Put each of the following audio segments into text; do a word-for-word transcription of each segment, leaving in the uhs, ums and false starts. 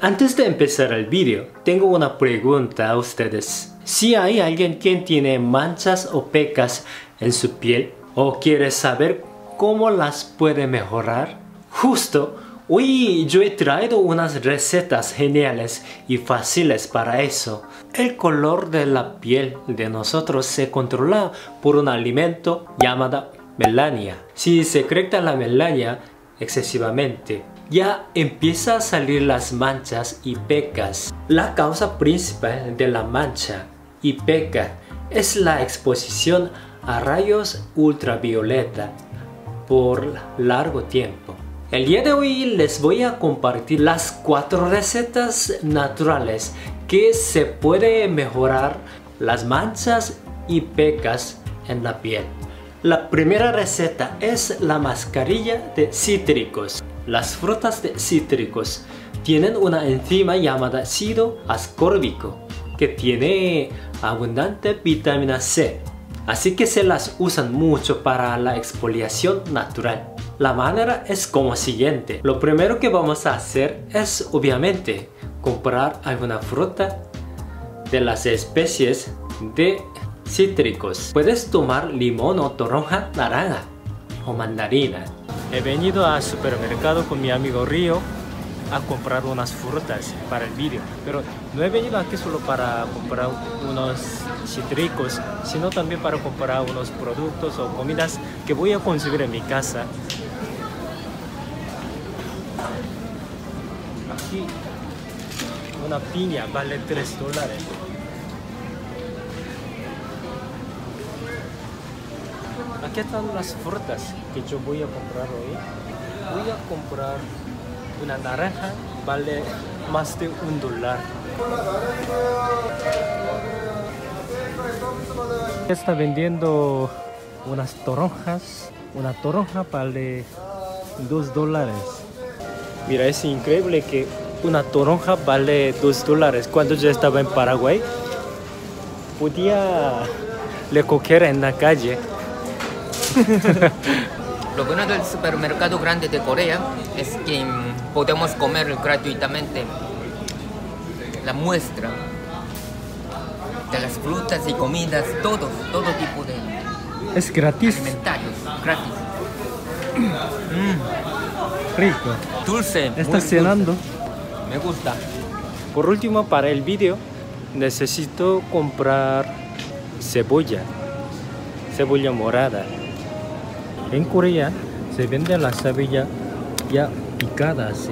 Antes de empezar el vídeo, tengo una pregunta a ustedes. Si hay alguien que tiene manchas o pecas en su piel o quiere saber cómo las puede mejorar, justo hoy yo he traído unas recetas geniales y fáciles para eso. El color de la piel de nosotros se controla por un alimento llamado melanina. Si se crece la melanina excesivamente, ya empieza a salir las manchas y pecas. La causa principal de la mancha y peca es la exposición a rayos ultravioleta por largo tiempo. El día de hoy les voy a compartir las cuatro recetas naturales que se puede mejorar las manchas y pecas en la piel. La primera receta es la mascarilla de cítricos. Las frutas de cítricos tienen una enzima llamada ácido ascórbico que tiene abundante vitamina C, así que se las usan mucho para la exfoliación natural. La manera es como siguiente. Lo primero que vamos a hacer es obviamente comprar alguna fruta de las especies de cítricos. Puedes tomar limón o toronja, naranja o mandarina. He venido al supermercado con mi amigo Río a comprar unas frutas para el vídeo, pero no he venido aquí solo para comprar unos cítricos, sino también para comprar unos productos o comidas que voy a consumir en mi casa. Aquí una piña vale tres dólares. Aquí están las frutas que yo voy a comprar hoy. Voy a comprar una naranja, vale más de un dólar. Está vendiendo unas toronjas. Una toronja vale dos dólares. Mira, es increíble que una toronja vale dos dólares. Cuando yo estaba en Paraguay, podía le coger en la calle. Lo bueno del supermercado grande de Corea es que podemos comer gratuitamente la muestra de las frutas y comidas, todo, todo tipo de es gratis. Alimentarios, gratis. Mm. Rico. Dulce. Estás cenando. Dulce. Me gusta. Por último, para el vídeo necesito comprar cebolla, cebolla morada. En Corea se vende la cebolla ya picada así,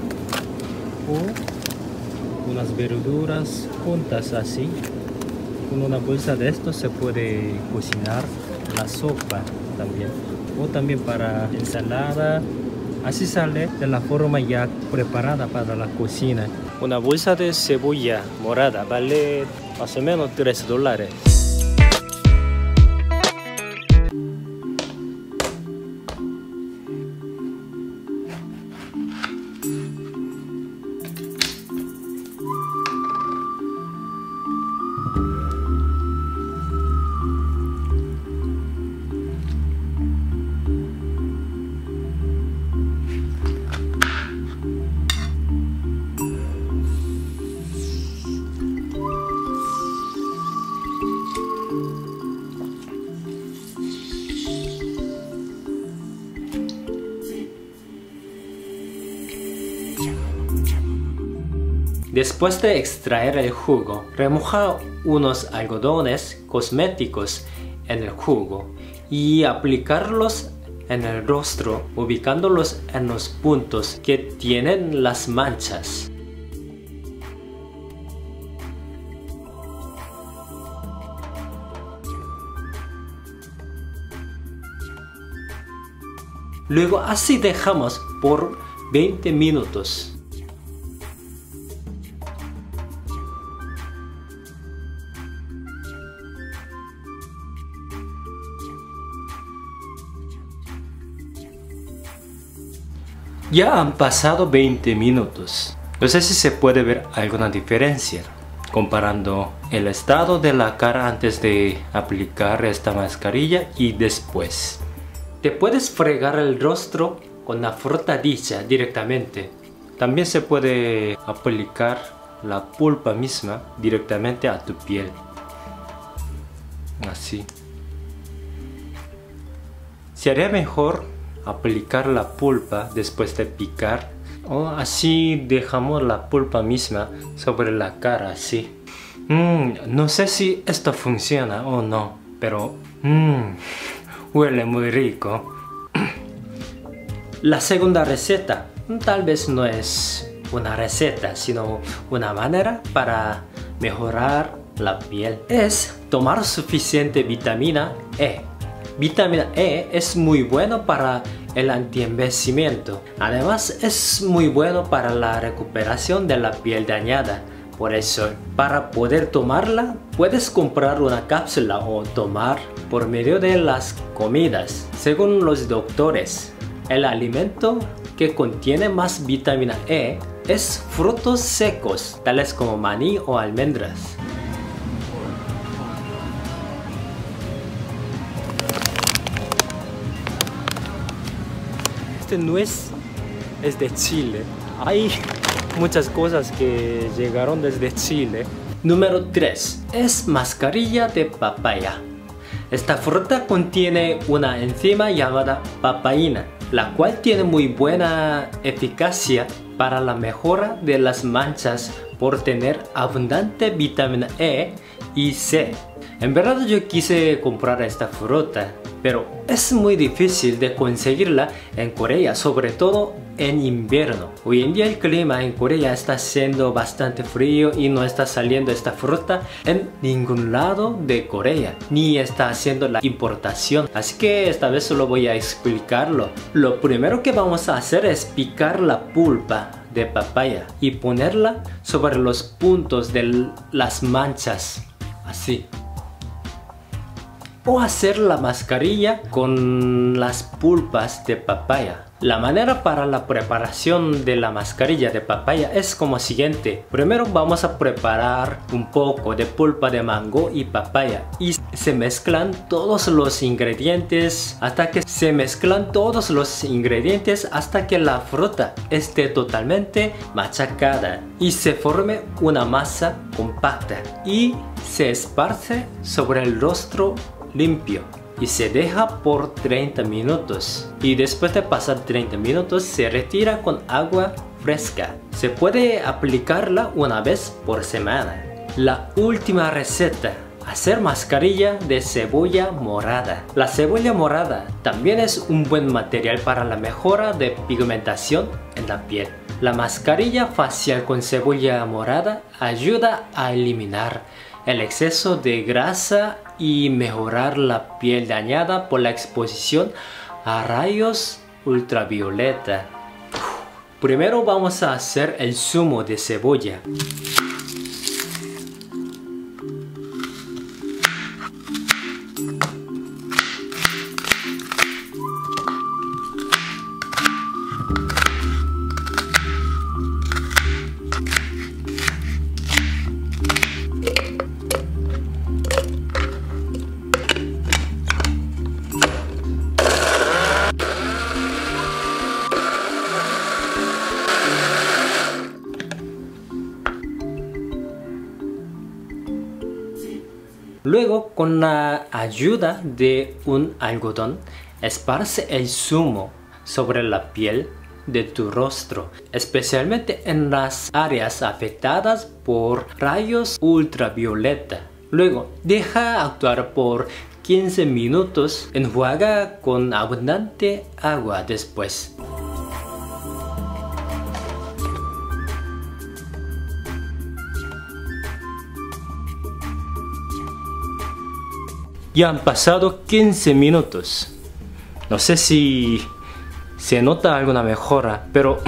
o unas verduras juntas así. Con una bolsa de esto se puede cocinar la sopa también, o también para ensalada. Así sale de la forma ya preparada para la cocina. Una bolsa de cebolla morada vale más o menos tres dólares. Después de extraer el jugo, remoja unos algodones cosméticos en el jugo y aplicarlos en el rostro, ubicándolos en los puntos que tienen las manchas. Luego así dejamos por veinte minutos. Ya han pasado veinte minutos. No sé si se puede ver alguna diferencia comparando el estado de la cara antes de aplicar esta mascarilla y después. Te puedes fregar el rostro con la fruta dicha directamente También se puede aplicar la pulpa misma directamente a tu piel. Así. Sería mejor aplicar la pulpa después de picar, o así dejamos la pulpa misma sobre la cara, así. Mm, no sé si esto funciona o no, pero mm, huele muy rico. La segunda receta tal vez no es una receta, sino una manera para mejorar la piel. Es tomar suficiente vitamina E. Vitamina E es muy bueno para el antienvejecimiento. Además es muy bueno para la recuperación de la piel dañada por el sol. Para poder tomarla, puedes comprar una cápsula o tomar por medio de las comidas. Según los doctores, el alimento que contiene más vitamina E es frutos secos, tales como maní o almendras. Este nuez es de Chile. Hay muchas cosas que llegaron desde Chile. Número tres. Es mascarilla de papaya. Esta fruta contiene una enzima llamada papaína, la cual tiene muy buena eficacia para la mejora de las manchas por tener abundante vitamina E y C. En verdad yo quise comprar esta fruta, pero es muy difícil de conseguirla en Corea, sobre todo en invierno. Hoy en día el clima en Corea está siendo bastante frío y no está saliendo esta fruta en ningún lado de Corea, ni está haciendo la importación. Así que esta vez solo voy a explicarlo. Lo primero que vamos a hacer es picar la pulpa de papaya y ponerla sobre los puntos de las manchas, así. O hacer la mascarilla con las pulpas de papaya. La manera para la preparación de la mascarilla de papaya es como siguiente. Primero vamos a preparar un poco de pulpa de mango y papaya y se mezclan todos los ingredientes hasta que se mezclan todos los ingredientes hasta que la fruta esté totalmente machacada y se forme una masa compacta y se esparce sobre el rostro limpio y se deja por treinta minutos, y después de pasar treinta minutos se retira con agua fresca. Se puede aplicarla una vez por semana. La última receta: hacer mascarilla de cebolla morada. La cebolla morada también es un buen material para la mejora de pigmentación en la piel. La mascarilla facial con cebolla morada ayuda a eliminar el exceso de grasa y mejorar la piel dañada por la exposición a rayos ultravioleta. Primero vamos a hacer el zumo de cebolla. Luego, con la ayuda de un algodón, esparce el zumo sobre la piel de tu rostro, especialmente en las áreas afectadas por rayos ultravioleta. Luego, deja actuar por quince minutos, enjuaga con abundante agua después. Ya han pasado quince minutos. No sé si se nota alguna mejora, pero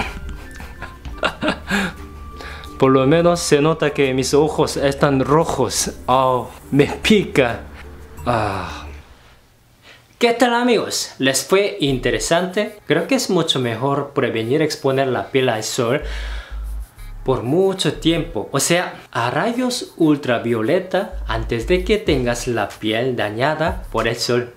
por lo menos se nota que mis ojos están rojos. Oh, me pica. Ah. ¿Qué tal, amigos? ¿Les fue interesante? Creo que es mucho mejor prevenir exponer la piel al sol por mucho tiempo, o sea, a rayos ultravioleta, antes de que tengas la piel dañada por el sol.